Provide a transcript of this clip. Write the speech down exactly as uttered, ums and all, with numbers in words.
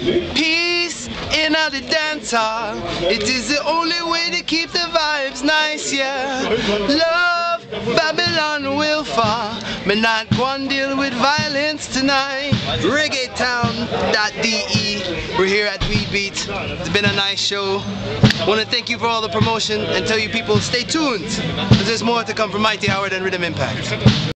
Peace in the dance hall. It is the only way to keep the vibes nice, yeah. Love, Babylon will fall. Me not gonna deal with violence tonight. Reggaetown dot D E. We're here at Weed Beat. It's been a nice show. Want to thank you for all the promotion and tell you people stay tuned, because there's more to come from Mighty Howard and Rhythm Impact.